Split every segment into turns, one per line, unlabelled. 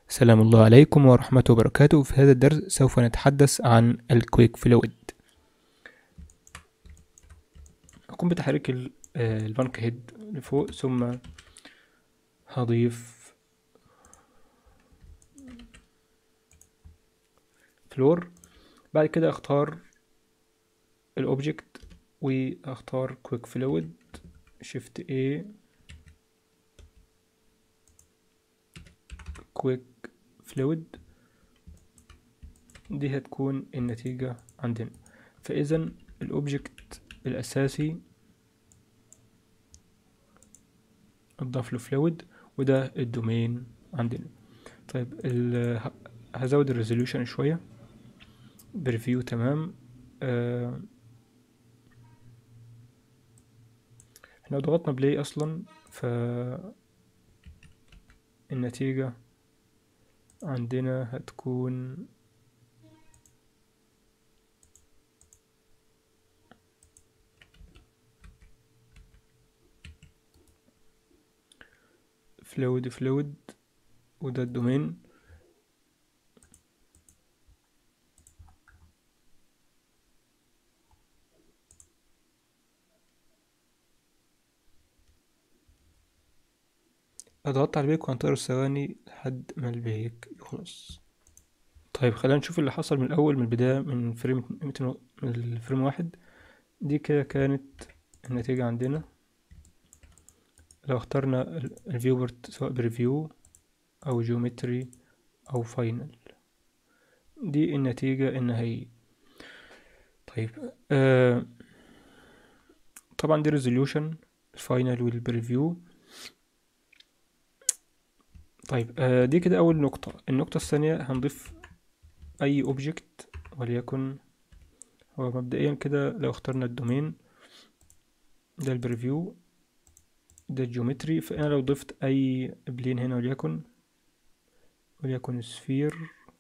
سلام الله عليكم ورحمة وبركاته. في هذا الدرس سوف نتحدث عن الكويك فلويد. أقوم بتحريك البنك هيد لفوق، ثم هضيف فلور. بعد كده اختار الأوبجكت واختار كويك فلويد، شيفت A، كويك فلويد. دي هتكون النتيجة عندنا. فإذا الأوبجكت الأساسي اضاف له فلويد، وده الدومين عندنا. طيب هزود الريزوليوشن شوية. بريفيو تمام. احنا لو ضغطنا بلاي اصلا فالنتيجة عندنا هتكون فلويد، وده الدومين. اضغط على البيك وهنطير ثواني لحد ما البيك يخلص. طيب خلينا نشوف اللي حصل من الاول، من البداية، من الفريم واحد. دي كده كانت النتيجة عندنا. لو اخترنا الفيوبرت سواء بريفيو او جيومتري او فاينل، دي النتيجة النهائية. طيب طبعا دي ريزوليوشن الفاينل والبريفيو. طيب دي كده اول نقطة. النقطة الثانية هنضيف اي اوبجكت، وليكن هو مبدئيا كده لو اخترنا الدومين ده البريفيو، ده الجيومتري. فانا لو ضفت اي بلين هنا، وليكن سفير،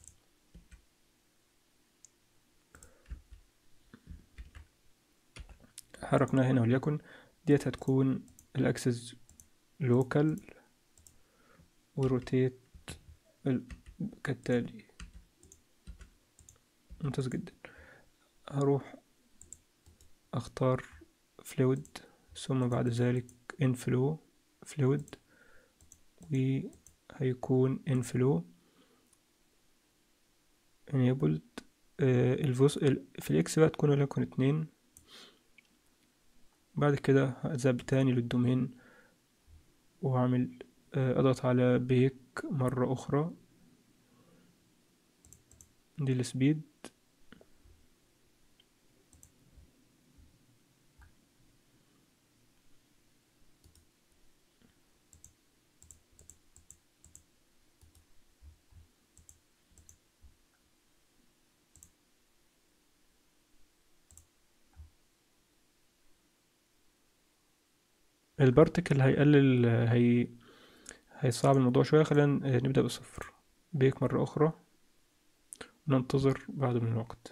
حركناها هنا، وليكن ديت هتكون الاكسس لوكال، وروتيت كالتالي. ممتاز جدا. هروح اختار فلويد، ثم بعد ذلك انفلو فلويد، وهيكون انفلو enabled. في الاكس بقى تكون وليكن 2. بعد كده هذهب تاني للدومين وهعمل اضغط على بيك مرة اخرى، دي السبيد. البارتكل هيقلل، هيصعب الموضوع شوية. خلينا نبدأ بصفر. بيك مرة أخرى، ننتظر بعض من الوقت.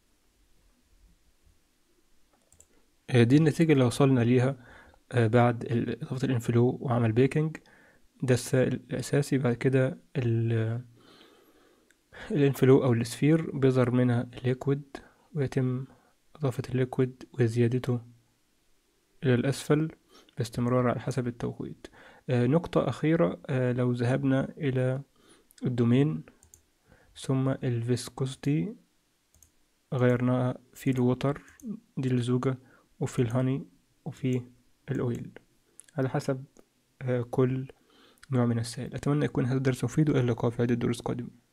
دي النتيجة اللي وصلنا ليها بعد إضافة الانفلو وعمل بيكنج. ده السائل الأساسي. بعد كده الانفلو أو السفير بيظهر منها الليكويد، ويتم إضافة الليكويد وزيادته إلى الأسفل باستمرار على حسب التوقيت. نقطة أخيرة، لو ذهبنا إلى الدومين ثم الفيسكوستي غيرناها في الوتر، دي الزوجة، وفي الهاني، وفي الأويل، على حسب كل نوع من السائل. أتمنى يكون هذا الدرس مفيد، وإلى اللقاء في عدة دروس قادمة.